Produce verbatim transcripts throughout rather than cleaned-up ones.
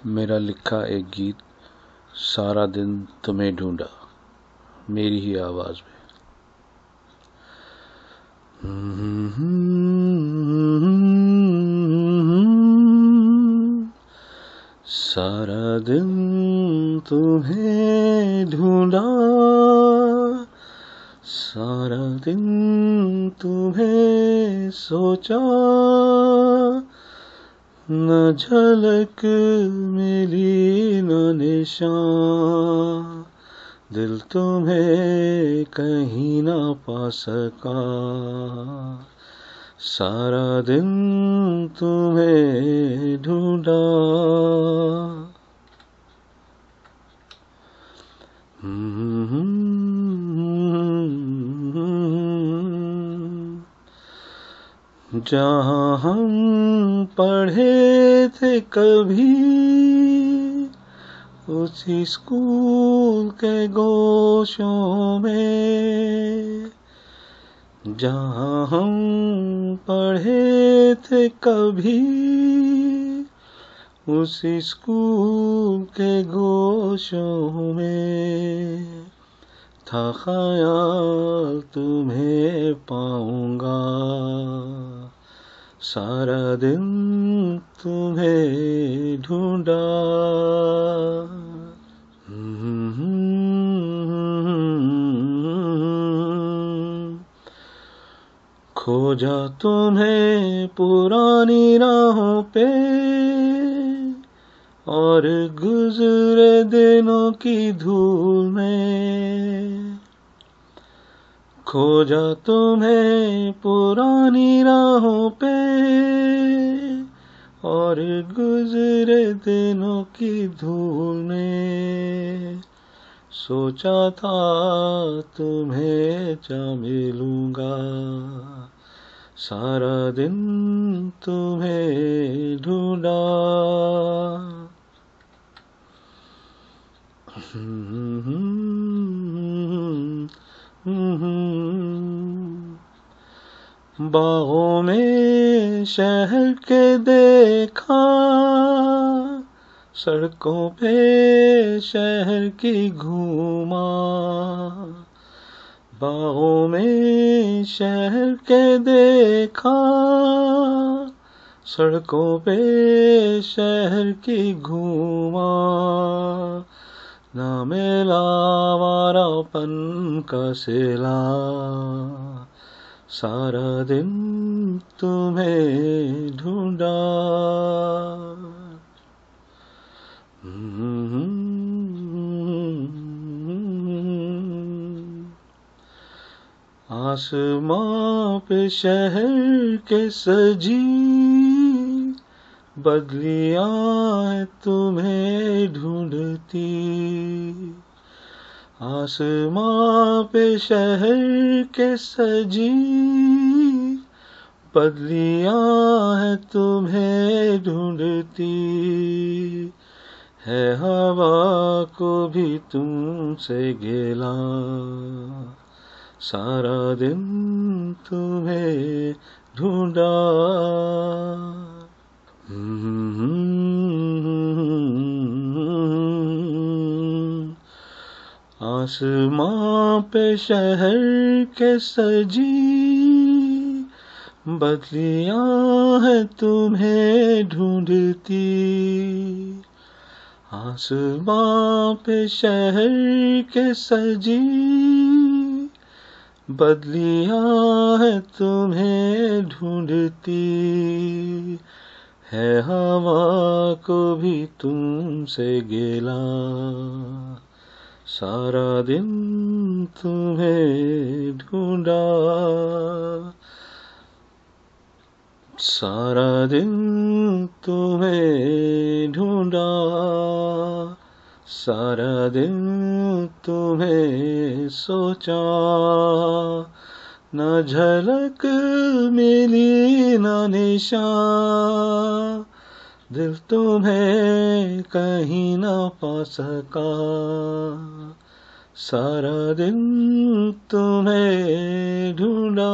मेरा लिखा एक गीत सारा दिन तुम्हें ढूंढा, मेरी ही आवाज में। सारा दिन तुम्हें ढूंढा, सारा दिन तुम्हें सोचा, न झलक मिली न निशान, दिल तुम्हें कहीं ना पा सका। सारा दिन तुम्हें ढूंढा। जहाँ हम पढ़े थे कभी, उसी स्कूल के गोशों में, जहाँ हम पढ़े थे कभी, उसी स्कूल के गोशों में, था ख्याल तुम्हें पाऊंगा। सारा दिन तुम्हें ढूंढा। खोजा तुम्हें पुरानी राहों पे, और गुजरे दिनों की धूल में। खोजा तुम्हें पुरानी राहों पे, और गुजरे दिनों की धूल में। सोचा था तुम्हें जा मिलूंगा, सारा दिन तुम्हें ढूंढा। बागों में शहर के देखा, सड़कों पे शहर की घूमा। बागों में शहर के देखा, सड़कों पे शहर की घूमा। ना मिला आवारापन का सिला, सारा दिन तुम्हें ढूंढा। आसमां पे शहर के सजी बदलियां तुम्हें ढूंढती। आसमां पे शहर के सजी बदलियां तुम्हें ढूंढती। है हवा को भी तुमसे गिला, सारा दिन तुम्हें ढूंढा। आसमां पे शहर के सजी बदलियां है तुम्हें ढूंढती। आसमां पे शहर के सजी बदलियां है तुम्हें ढूंढती। है हवा को भी तुमसे गिला, सारा दिन तुम्हें ढूंढा। सारा दिन तुम्हें ढूंढा, सारा दिन तुम्हें सोचा। न झलक मिली न निशान, दिल तुम्हें कहीं न पा सका। सारा दिन तुम्हें ढूंढा।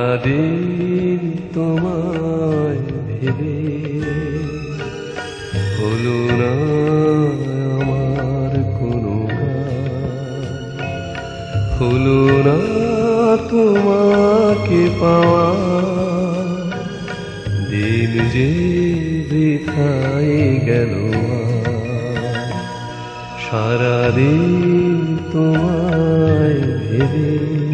সারাদিন তোমায় ভেবে হলো না আমার কোনো কাজ, হলো না তোমাকে পাওয়া, দিন যে বৃথায় গেল সারাদিন তোমায় ভেবে।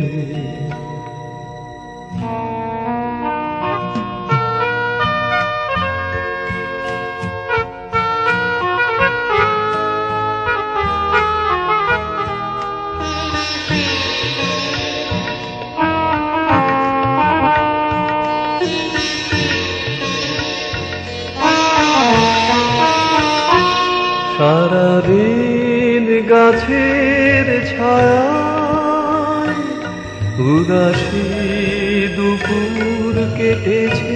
সারাদিন গাছের ছায়ায় উদাসী দুপুর কেটেছে,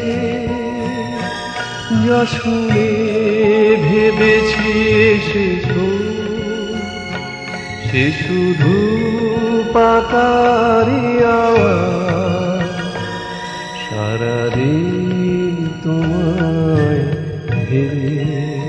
যা শুনে ভেবেছি এসেছো সে শুধু পাতারি আওয়াজ, সারাদিন তোমায় ভেবে।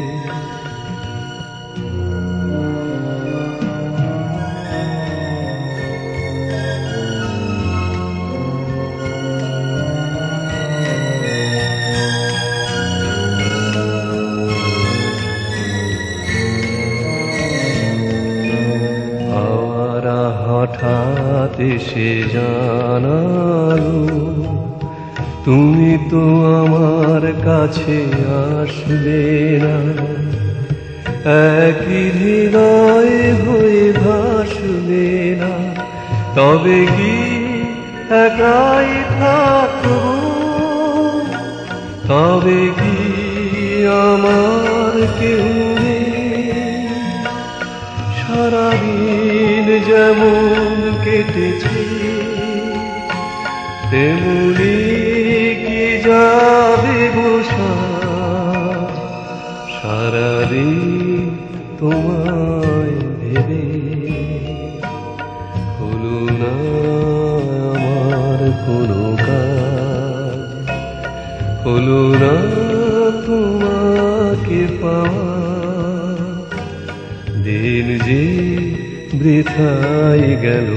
হঠাৎ এসে জানালো তুমি তো আমার কাছে আসবে না, একই হৃদয় হয়ে ভাসবে না, তবে কি একাই থাকবো, তবে কি আমার কেউ নেই, সারাদিন যেমন কেটেছে তেমনি কি যাবে বসা, সারাদিন তোমায় ভেবে হলো না আমার কোনো কাজ, হলো না তোমাকে পাওয়া, দিন যে বৃথাই গেল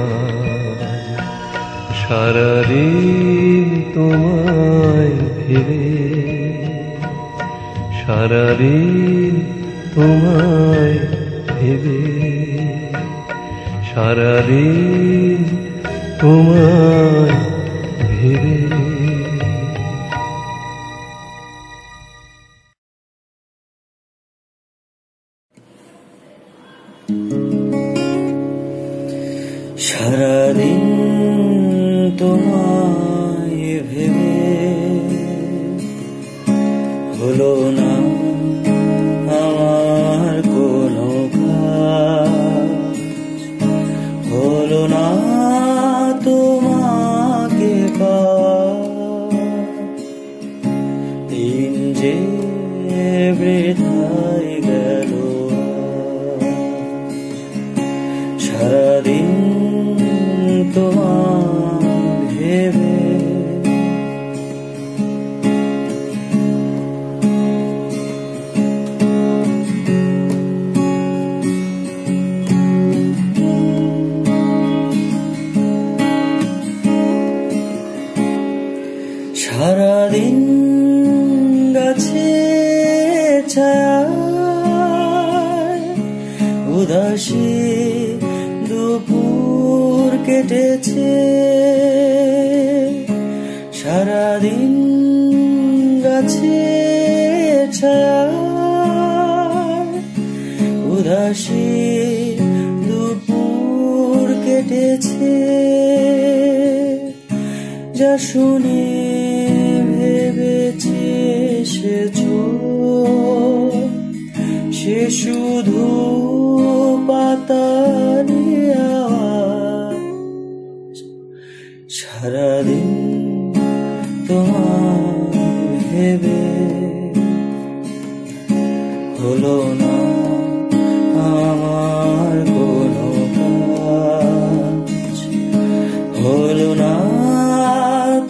সারাদিন তোমায় ভেবে, সারাদিন তোমায় ভেবে, সারাদিন তোমায় ভেবে। সারাদিন তোমায় ভেবে হলো না আমার কোনো কাজ, হলো না তোমাকে পাওয়া, দিন যে বৃথায় গেল সারাদিন তোমায় ভেবে। সারাদিন গাছে ছায়ায় উদাসী দুপুর কেটেছে, সারাদিন গাছে ছায়ায় উদাসী দুপুর কেটেছে, যা শুনে ভেবেছি এসেছো সে শুধু পাতারি আওয়াজ, সারাদিন তোমায় ভেবে হলো না আমার কোনো কাজ, হলো না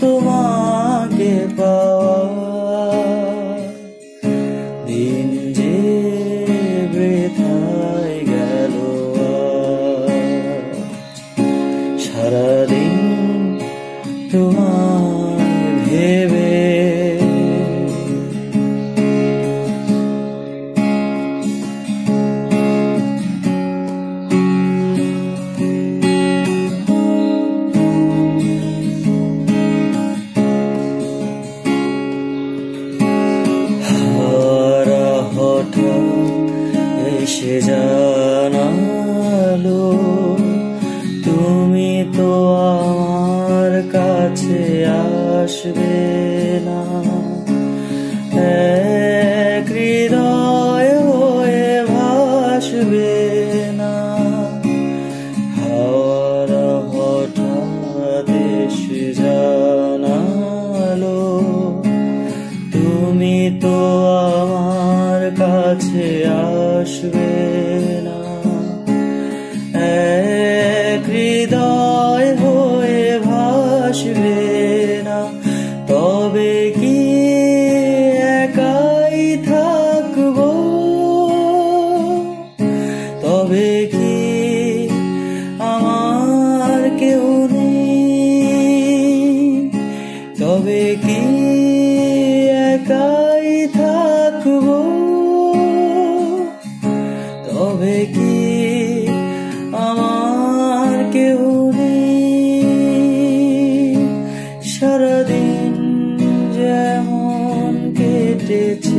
তুমি তো আমার কাছে আসবে না, এক হৃদয় হয়ে ভাসবে না। হাওয়ার হঠাৎ এসে জানালো তুমি তো আমার কাছে আসবে না, এক হৃদয় হয়ে ভাসবে না। তবে কি একাই থাকবো, তবে কি আমার কেউ নেই, তবে কি একাই থাকবো, তবে কি আমার কেউ নেই। সারাদিন যেমন কেটেছে